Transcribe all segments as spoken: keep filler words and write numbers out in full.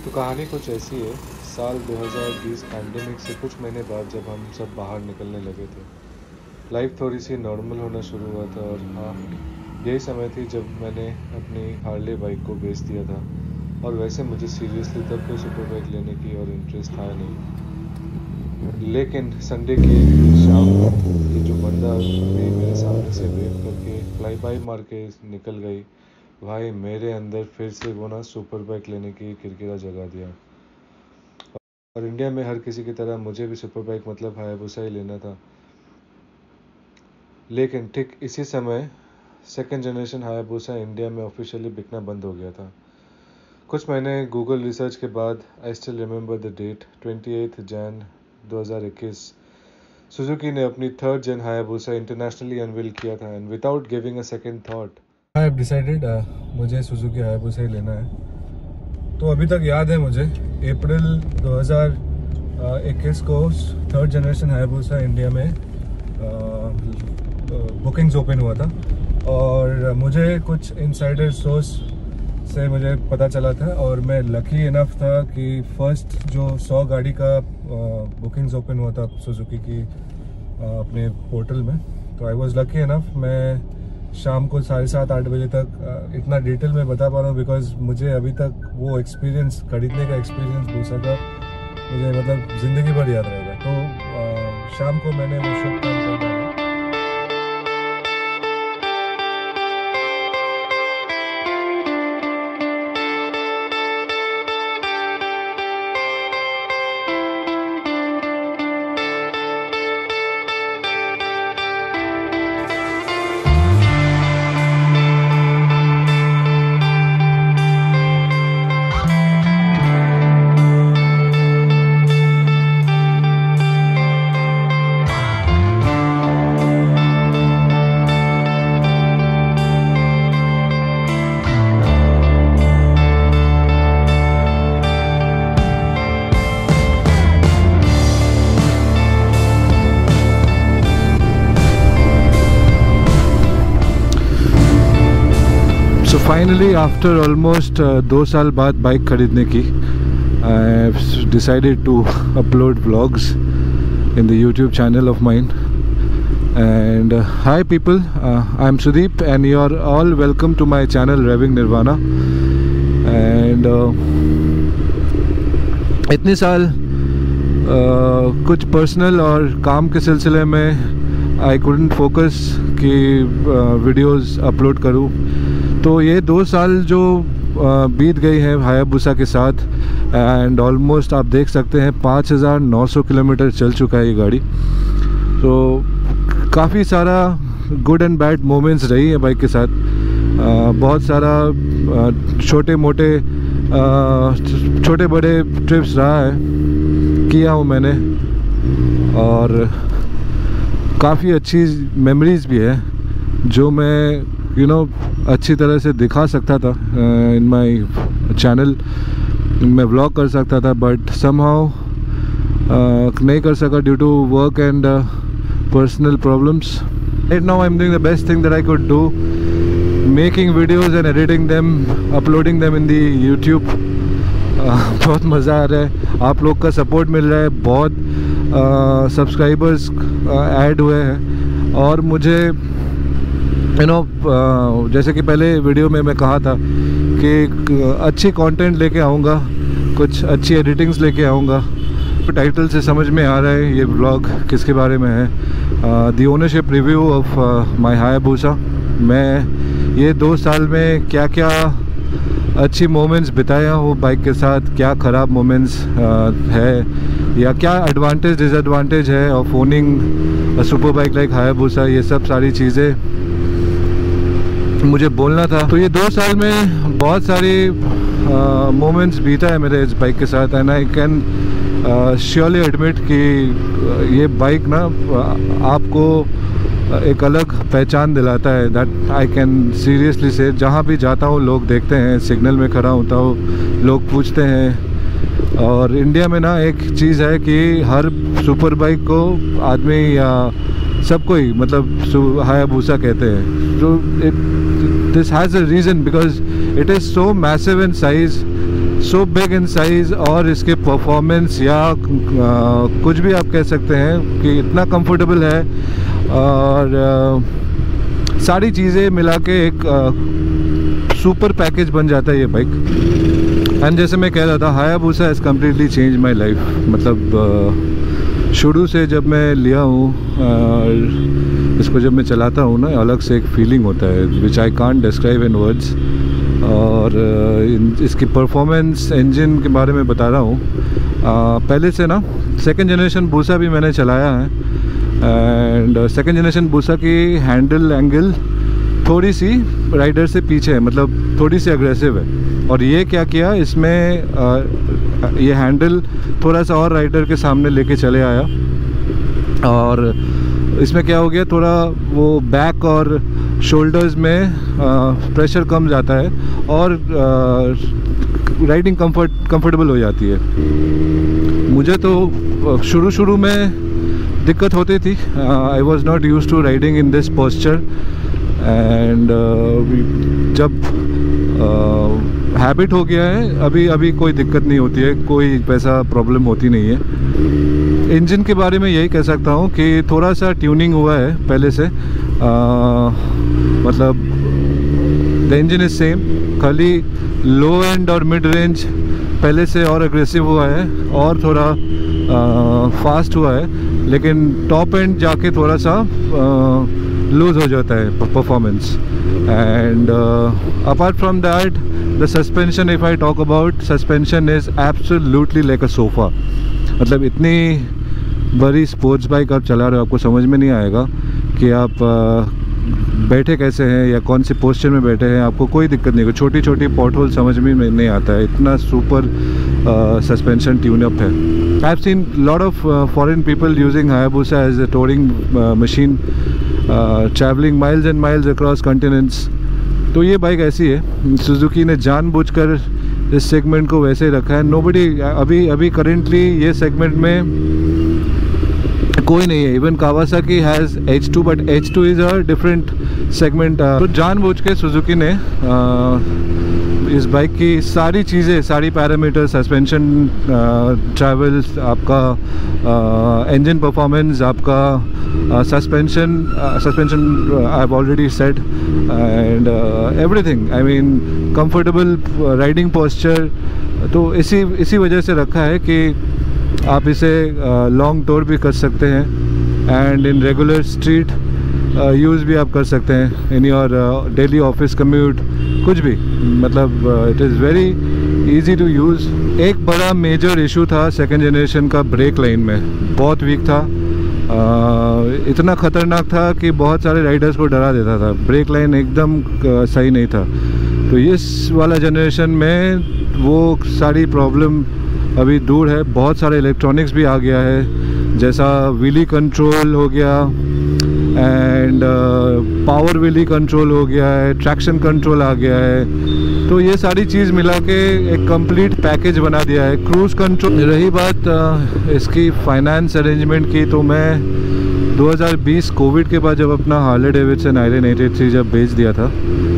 तो कहानी कुछ ऐसी है। साल दो हज़ार बीस पैंडेमिक से कुछ महीने बाद जब हम सब बाहर निकलने लगे थे, लाइफ थोड़ी सी नॉर्मल होना शुरू हुआ था। और हाँ, यही समय थी जब मैंने अपनी हार्ले बाइक को बेच दिया था। और वैसे मुझे सीरियसली तब कोई सुपर बाइक लेने की और इंटरेस्ट था नहीं, लेकिन संडे की शाम ये जो बंदा भी मेरे सामने से वेव करके फ्लाई बाई मार के निकल गई, भाई मेरे अंदर फिर से वो ना सुपर बाइक लेने की किरकिरा जगा दिया। और इंडिया में हर किसी की तरह मुझे भी सुपर बाइक मतलब हायाबुसा ही लेना था। लेकिन ठीक इसी समय सेकेंड जनरेशन हायाबुसा इंडिया में ऑफिशियली बिकना बंद हो गया था। कुछ महीने गूगल रिसर्च के बाद I still remember the date अट्ठाईस जनवरी दो हज़ार इक्कीस, सुजुकी ने अपनी third gen Hayabusa internationally unveil किया था। And without giving a second thought I have decided मुझे सुजुकी हायाबुसा ही लेना है। तो अभी तक याद है मुझे, अप्रैल दो हज़ार इक्कीस को थर्ड जनरेशन हायाबुसा इंडिया में बुकिंग्स ओपन हुआ था। और मुझे कुछ इनसाइडर सोर्स से मुझे पता चला था, और मैं लकी इनफ था कि फर्स्ट जो सौ गाड़ी का बुकिंग्स ओपन हुआ था सुजुकी की अपने पोर्टल में, तो आई वाज लकी इनफ। मैं शाम को साढ़े सात आठ बजे तक इतना डिटेल में बता पा रहा हूँ बिकॉज मुझे अभी तक वो एक्सपीरियंस, खरीदने का एक्सपीरियंस भूसा का मुझे मतलब ज़िंदगी भर याद रहेगा। तो शाम को मैंने वो शुभ काम कर दिया। फाइनली आफ्टर ऑलमोस्ट दो साल बाद बाइक खरीदने की, I decided to upload vlogs in the YouTube channel of mine. And hi people, I am Sudeep and you are all welcome to my channel revving Nirvana. And इतने साल uh, कुछ personal और काम के सिलसिले में आई कुडंट फोकस कि videos uh, upload करूं। तो ये दो साल जो बीत गई है हायाबुसा के साथ, एंड ऑलमोस्ट आप देख सकते हैं पाँच हज़ार नौ सौ किलोमीटर चल चुका है ये गाड़ी। तो काफ़ी सारा गुड एंड बैड मोमेंट्स रही है बाइक के साथ। आ, बहुत सारा आ, छोटे मोटे आ, छोटे बड़े ट्रिप्स रहा है, किया हूँ मैंने, और काफ़ी अच्छी मेमोरीज भी है जो मैं यू नो अच्छी तरह से दिखा सकता था इन माय चैनल, मैं व्लॉग कर सकता था, बट समहाउ नहीं कर सका due to work and personal problems. Right now I am doing the best thing that I could do, making videos and editing them, uploading them in the YouTube. बहुत मज़ा आ रहा है, आप लोग का सपोर्ट मिल रहा है, बहुत सब्सक्राइबर्स ऐड हुए हैं। और मुझे यू नो uh, जैसे कि पहले वीडियो में मैं कहा था कि अच्छी कंटेंट लेके आऊँगा, कुछ अच्छी एडिटिंग्स लेके आऊँगा। टाइटल से समझ में आ रहा है ये व्लॉग किसके बारे में है, the ownership review of my Hayabusa. मैं ये दो साल में क्या क्या अच्छी मोमेंट्स बिताया हूँ बाइक के साथ, क्या ख़राब मोमेंट्स uh, है, या क्या एडवांटेज डिसएडवांटेज है of owning a super bike like Hayabusa, ये सब सारी चीज़ें मुझे बोलना था। तो ये दो साल में बहुत सारी मोमेंट्स uh, बीता है मेरे इस बाइक के साथ, and I can surely admit कि ये बाइक ना आपको एक अलग पहचान दिलाता है। दैट आई कैन सीरियसली से, जहाँ भी जाता हूँ लोग देखते हैं, सिग्नल में खड़ा होता हूँ लोग पूछते हैं। और इंडिया में ना एक चीज़ है कि हर सुपर बाइक को आदमी या सबको ही मतलब हायाबुसा कहते हैं। तो it this has a reason because it is so massive in size so big in size, और इसके परफॉर्मेंस या आ, कुछ भी आप कह सकते हैं कि इतना कंफर्टेबल है, और आ, सारी चीज़ें मिला के एक आ, सुपर पैकेज बन जाता है ये बाइक। एंड जैसे मैं कह रहा था, Hayabusa has completely change my life. मतलब शुरू से जब मैं लिया हूँ और इसको जब मैं चलाता हूँ ना, अलग से एक फीलिंग होता है which I can't describe in words. और इसकी परफॉर्मेंस, इंजन के बारे में बता रहा हूँ। पहले से ना सेकंड जनरेशन बूसा भी मैंने चलाया है, एंड सेकंड जनरेशन बूसा की हैंडल एंगल थोड़ी सी राइडर से पीछे है, मतलब थोड़ी सी अग्रेसिव है। और ये क्या किया, इसमें आ, ये हैंडल थोड़ा सा और राइडर के सामने लेके चले आया, और इसमें क्या हो गया, थोड़ा वो बैक और शोल्डर्स में आ, प्रेशर कम जाता है, और राइडिंग कंफर्ट कंफर्टेबल हो जाती है। मुझे तो शुरू शुरू में दिक्कत होती थी। I was not use to riding in this posture, and जब हैबिट uh, हो गया है, अभी अभी कोई दिक्कत नहीं होती है, कोई वैसा प्रॉब्लम होती नहीं है। इंजन के बारे में यही कह सकता हूँ कि थोड़ा सा ट्यूनिंग हुआ है पहले से। uh, मतलब द इंजन इज सेम, खाली लो एंड और मिड रेंज पहले से और एग्रेसिव हुआ है और थोड़ा फास्ट uh, हुआ है, लेकिन टॉप एंड जाके थोड़ा सा लूज uh, हो जाता है performance. And apart from that, the suspension, if I talk about suspension, is absolutely like a sofa. मतलब इतनी बड़ी स्पोर्ट्स बाइक आप चला रहे हो, आपको समझ में नहीं आएगा कि आप uh, बैठे कैसे हैं या कौन से पोस्चर में बैठे हैं, आपको कोई दिक्कत नहीं होगी। छोटी छोटी पॉट होल समझ में नहीं आता है, इतना सुपर सस्पेंशन ट्यूनअप है। I have seen lot of foreign people using Hayabusa as a touring machine, travelling miles and miles across continents. तो ये बाइक ऐसी है, सुजुकी ने जानबूझकर इस सेगमेंट को वैसे ही रखा है। नोबडी अभी अभी करेंटली ये सेगमेंट में कोई नहीं है। Even Kawasaki has H two, but H two is a different segment. तो जानबूझ के सुजुकी ने uh, इस बाइक की सारी चीज़ें, सारी पैरामीटर, सस्पेंशन, ट्रैवल, आपका इंजन परफॉर्मेंस, आपका suspension suspension I have already said, and everything, I mean comfortable riding posture. तो इसी इसी वजह से रखा है कि आप इसे लॉन्ग टूर भी कर सकते हैं, and in regular street use भी आप कर सकते हैं, in your daily office commute, कुछ भी। मतलब it is very easy to use. एक बड़ा मेजर इशू था सेकंड जनरेशन का, ब्रेक लाइन में बहुत वीक था। uh, इतना ख़तरनाक था कि बहुत सारे राइडर्स को डरा देता था। ब्रेक लाइन एकदम uh, सही नहीं था। तो इस वाला जनरेशन में वो सारी प्रॉब्लम अभी दूर है। बहुत सारे इलेक्ट्रॉनिक्स भी आ गया है, जैसा व्हीली कंट्रोल हो गया, एंड पावर व्हीली कंट्रोल हो गया है, ट्रैक्शन कंट्रोल आ गया है। तो ये सारी चीज़ मिला के एक कंप्लीट पैकेज बना दिया है। Cruise control. रही बात uh, इसकी फाइनेंस अरेंजमेंट की, तो मैं दो हज़ार बीस कोविड के बाद जब अपना Harley Davidson Iron eighty three जब बेच दिया था,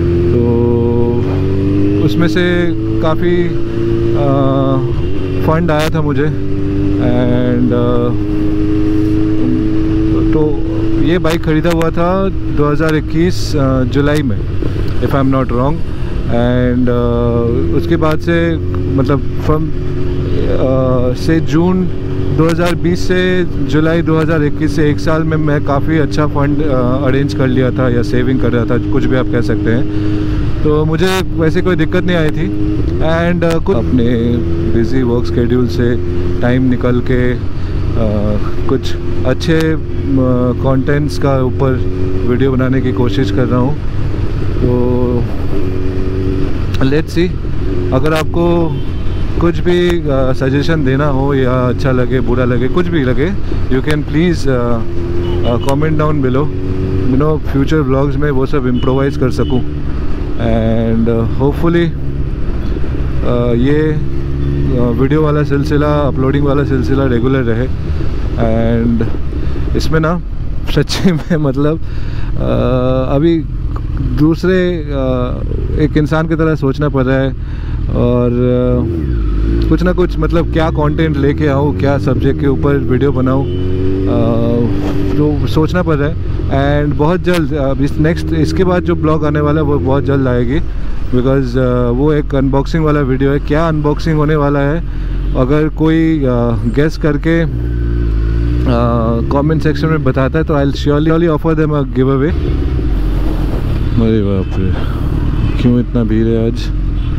तो उसमें से काफ़ी फंड आया था मुझे, एंड uh, तो ये बाइक ख़रीदा हुआ था दो हज़ार इक्कीस जुलाई में, if I am not wrong. And उसके बाद से मतलब फ्रॉम से जून दो हज़ार बीस से जुलाई दो हज़ार इक्कीस से एक साल में मैं काफ़ी अच्छा फंड अरेंज कर लिया था, या सेविंग कर रहा था, कुछ भी आप कह सकते हैं। तो मुझे वैसे कोई दिक्कत नहीं आई थी, एंड uh, कुछ अपने बिज़ी वर्क स्केड्यूल से टाइम निकल के uh, कुछ अच्छे कंटेंट्स uh, का ऊपर वीडियो बनाने की कोशिश कर रहा हूँ। तो लेट्स सी, अगर आपको कुछ भी सजेशन uh, देना हो, या अच्छा लगे, बुरा लगे, कुछ भी लगे, you can please comment down below, you know future vlogs में वो सब इम्प्रोवाइज़ कर सकूँ। एंड होपफुली uh, uh, ये वीडियो uh, वाला सिलसिला, अपलोडिंग वाला सिलसिला रेगुलर रहे। एंड इसमें ना सच्ची में मतलब uh, अभी दूसरे uh, एक इंसान की तरह सोचना पड़ रहा है, और uh, कुछ ना कुछ मतलब क्या कंटेंट लेके आऊँ, क्या सब्जेक्ट के ऊपर वीडियो बनाऊँ, uh, तो सोचना पड़ रहा है। एंड बहुत जल्द uh, इस नेक्स्ट इसके बाद जो ब्लॉग आने वाला है वो बहुत जल्द आएगी, बिकॉज़ uh, वो एक अनबॉक्सिंग वाला वीडियो है। क्या अनबॉक्सिंग होने वाला है, अगर कोई गेस uh, करके कमेंट uh, सेक्शन में बताता है तो I will surely offer them a giveaway. अरे बाप रे, क्यों इतना भीड़ है आज।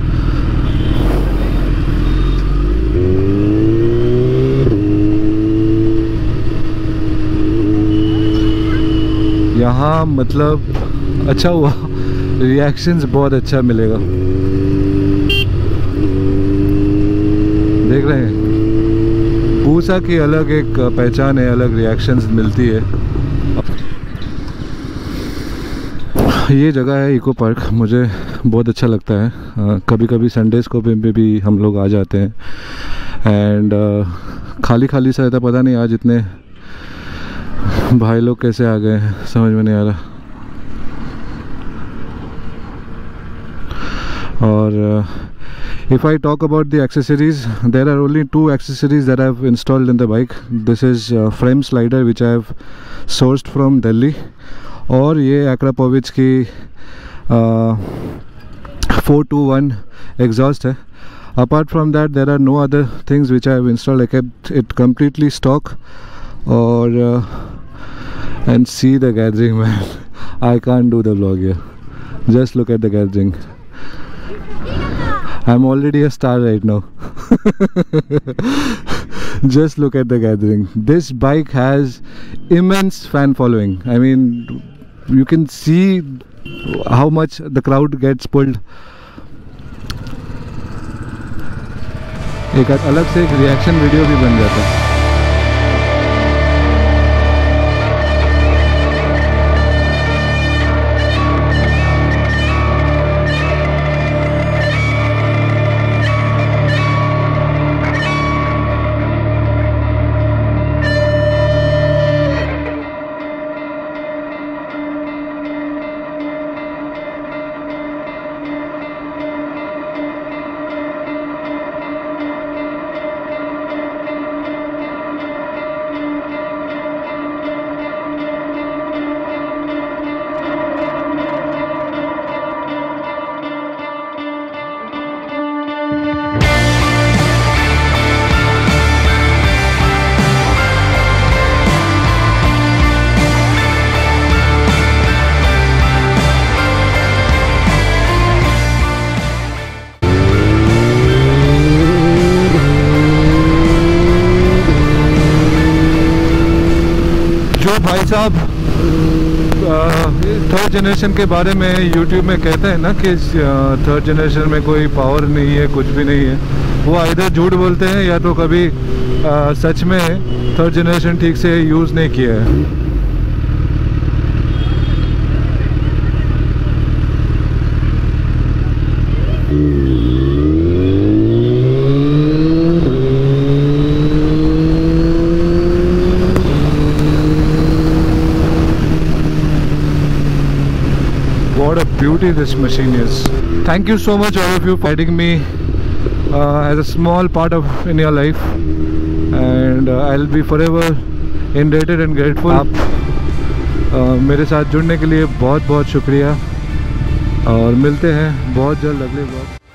यहाँ मतलब अच्छा हुआ, रिएक्शंस बहुत अच्छा मिलेगा। देख रहे हैं, पूसा की अलग एक पहचान है, अलग रिएक्शंस मिलती है। ये जगह है इको पार्क, मुझे बहुत अच्छा लगता है। आ, कभी कभी संडेज़ को भी, भी हम लोग आ जाते हैं। एंड खाली खाली सा रहता, पता नहीं आज इतने भाई लोग कैसे आ गए हैं, समझ में नहीं आ रहा। और if I talk about the accessories, there are only two accessories that I've installed in the bike. This is uh, frame slider which I have sourced from Delhi, और ये Akrapovic की four two one exhaust है। Apart from that, there are no other things which I have installed. I kept it completely stock. और uh, and see the gathering, man. I can't do the vlog here. Just look at the gathering. I'm already a star right now. Just look at the gathering. This bike has immense fan following. I mean, you can see how much the crowd gets pulled. एक अलग से एक reaction video भी बन जाता है। भाई साहब थर्ड जनरेशन के बारे में यूट्यूब में कहते हैं ना कि थर्ड जनरेशन में कोई पावर नहीं है, कुछ भी नहीं है, वो इधर झूठ बोलते हैं या तो कभी आ, सच में थर्ड जनरेशन ठीक से यूज़ नहीं किया है। What a beauty this machine is. Thank you so much all of you for guiding me uh, as a small part of in your life, and uh, I'll be forever indebted and grateful. आप uh, मेरे साथ जुड़ने के लिए बहुत बहुत शुक्रिया, और मिलते हैं बहुत जल्द अगले ब्लॉग।